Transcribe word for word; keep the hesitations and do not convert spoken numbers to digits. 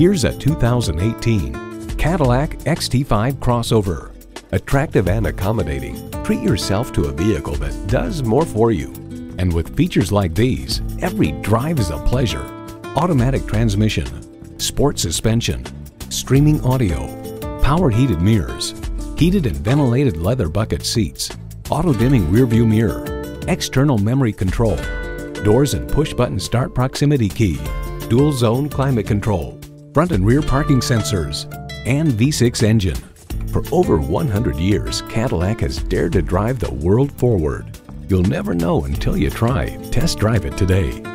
Here's a two thousand eighteen Cadillac X T five crossover. Attractive and accommodating, treat yourself to a vehicle that does more for you. And with features like these, every drive is a pleasure. Automatic transmission, sport suspension, streaming audio, power heated mirrors, heated and ventilated leather bucket seats, auto-dimming rearview mirror, external memory control, doors and push-button start proximity key, dual-zone climate control, front and rear parking sensors, and V six engine. For over one hundred years, Cadillac has dared to drive the world forward. You'll never know until you try. Test drive it today.